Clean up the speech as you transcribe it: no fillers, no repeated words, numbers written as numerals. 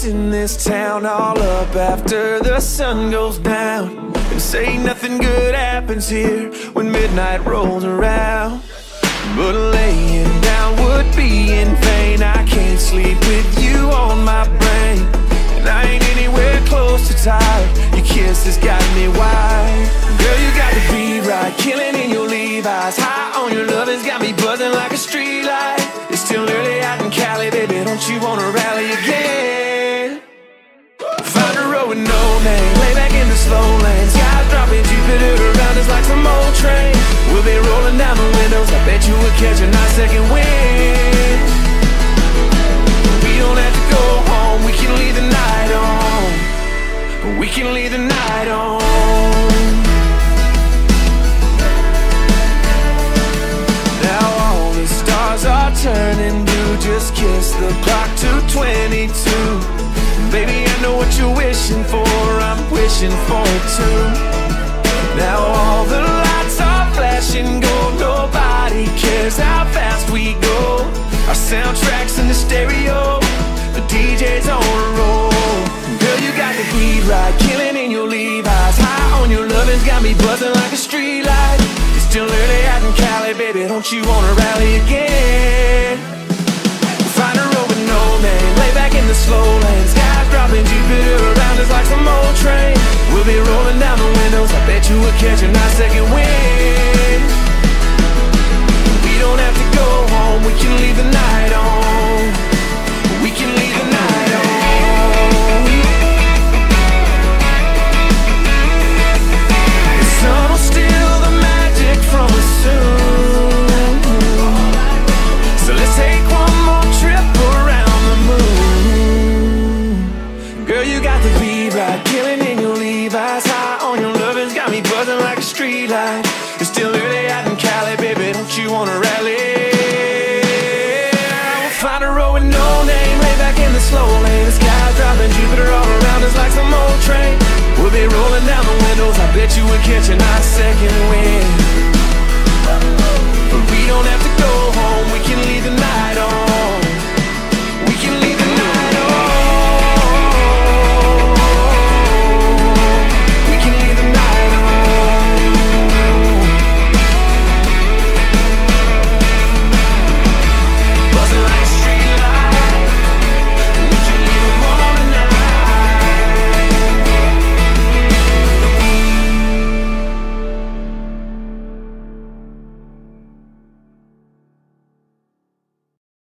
in this town, all up after the sun goes down, and say nothing good happens here when midnight rolls around. But laying down would be in vain. I can't sleep with you on my brain, and I ain't anywhere close to tired. Your kiss has got me wild. Girl, you got the beat right, killing in your Levi's. High on your love has got me buzzing like a street light. It's still early out in Cali, baby, don't you wanna rally again? Find a road with no name, lay back in the slow lane. Skies dropping, Jupiter around us like some old train. We'll be rolling down the windows, I bet you would catch a nice second wind. We don't have to go home, we can leave the night on. We can leave the night on. Now all the stars are turning blue, just kiss the clock to 22. Baby, I know what you're wishing for, I'm wishing for it too. Now all the lights are flashing gold, nobody cares how fast we go. Our soundtrack's in the stereo, the DJ's on a roll. Girl, you got the beat right, killing in your Levi's. High on your lovin's got me buzzing like a street light. It's still early out in Cali, baby, don't you wanna rally again? Find a road with no name, lay back in the slow lane. Skies dropping, Jupiter around us like some old train. We'll be rolling down the windows, I bet you would catch a nice second wind. We don't have to go home, we can leave the night on. We can leave the night on. The sun will steal the magic from us soon, so let's take one more trip around the moon. Girl, you got the beat right, killing in your Levi's. High on your lovin's got me buzzing like a street light.